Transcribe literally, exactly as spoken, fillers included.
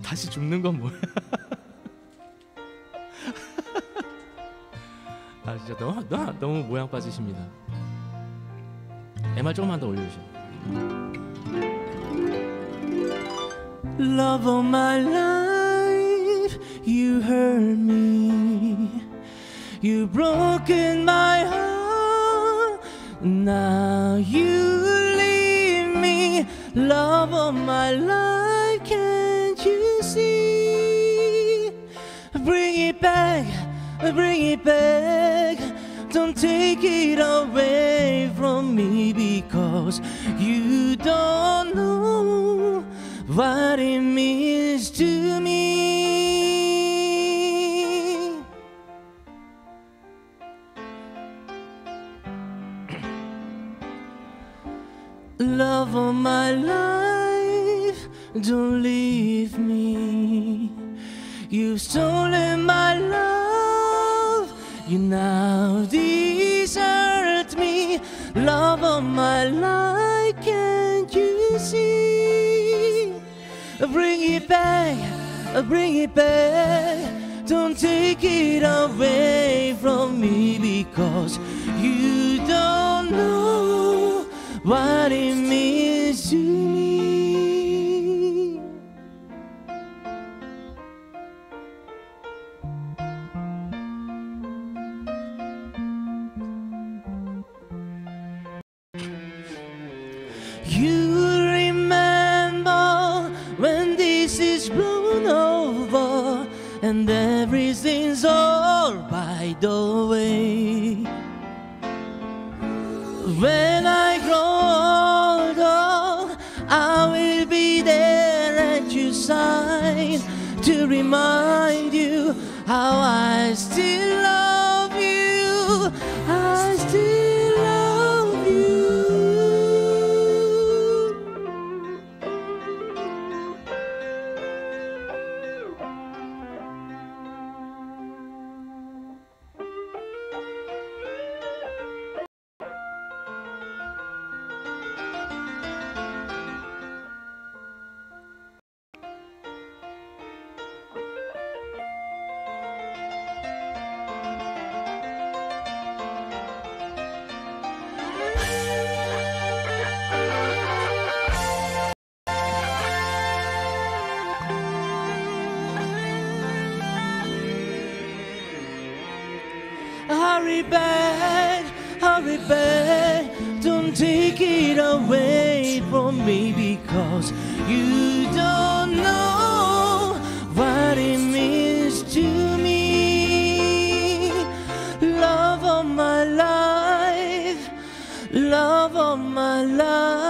다시 죽는 건 뭐야? 아 진짜 너무 너무, 너무 모양 빠지십니다. 엠알 조금만 더 올려주세요. Love of my life, you hurt me, you broken my heart, now you leave me. Love of my life, can't you see? Bring it back, bring it back, don't take it away from me, because you don't know what it means to me. Love of my life, don't leave me. You've stolen my love, you now desert me. Love of my life, can't you see? Bring it back, bring it back, don't take it away from me, because you don't know what it means to me. You remember when this is blown over and everything's all by the way. When I grow older, I will be there at your side to remind you how I still love you. I still love you. Hurry back, hurry back, don't take it away from me, because you don't know what it means to me. Love of my life, love of my life.